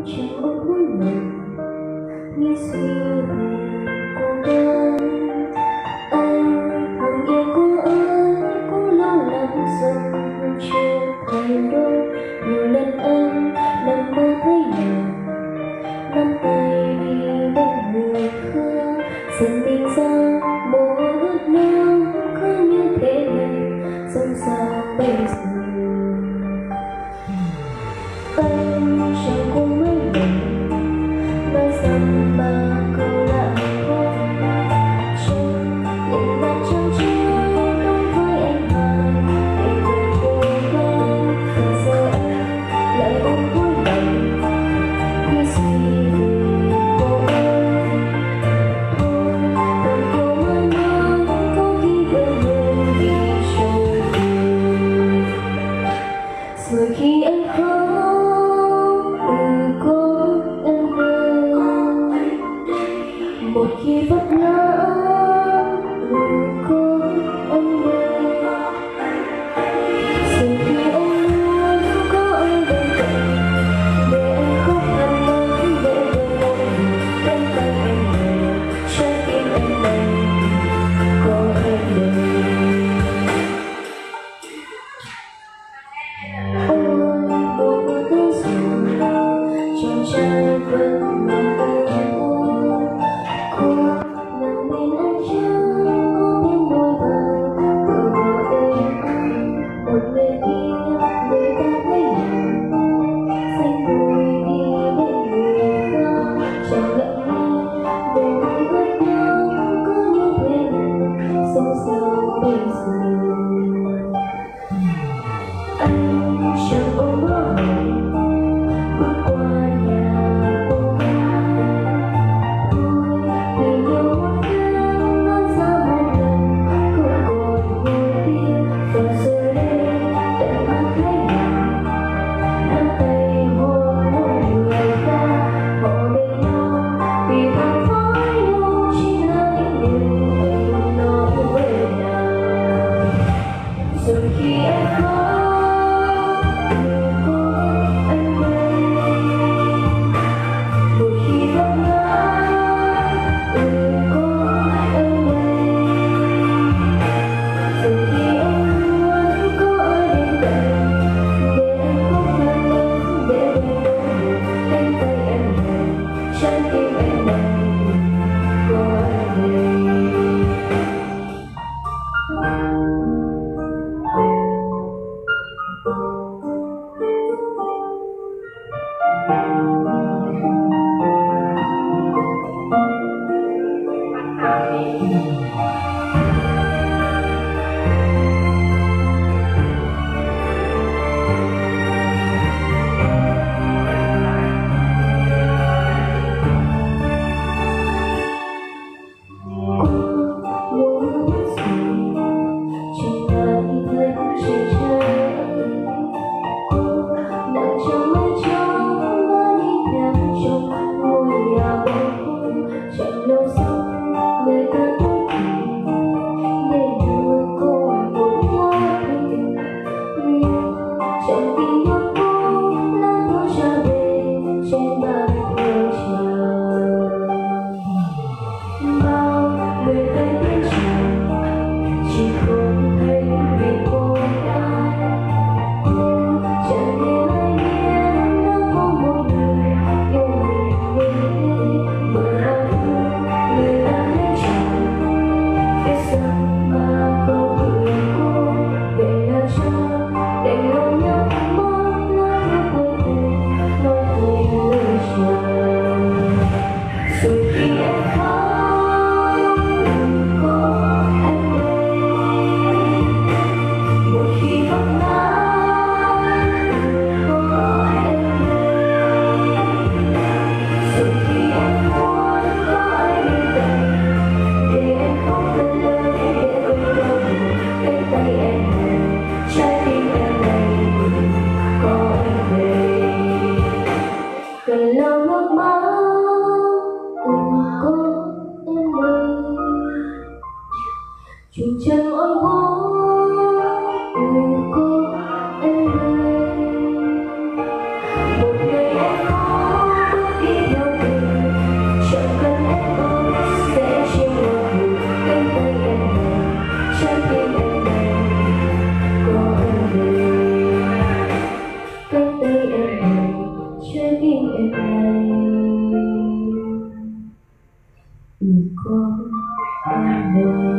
chẳng ôm cuối lòng nghĩ suy về cô đơn. Anh hằng nghe cô ơi cũng lâu lắm rồi nhưng chưa thay đổi. Nhiều lần anh nằm mơ thấy nàng nắm tay đi bên người khác, dần tìm ra mỗi ước mơ cứ như thế này sống sao bây giờ. Anh chẳng có mấy lần nói rằng ba câu là không chẳng những mặt trăng chiếu đối với anh hai để về cố gắng. Và giờ anh lại ôm cuối lòng nghĩ suy về cô ơi. Thôi đừng cô mãi mãi có khi về hơn vì trời về. Rồi khi anh khóc một khi vấp ngã có anh đây. Rồi khi anh muốn có anh bên cạnh để anh khóc hằn nói để về một mình cánh tay em này trái tim em này có anh đây. Ôi một thứ rồi chàng trai vẫn là anh chẳng ôm bó hồng bước qua nhà cô gái. Thôi vì nhiều một tiếng nói ra một lần không còn ngồi kia. Và giờ đây tận mắt thấy nàng nắm tay hôn một người ta. Họ bên nhau vì thằng với nhau chỉ là những điều anh nói với nàng. Rồi khi anh khóc Chừng chân ôi cô em ơi, một ngày em có Người con em về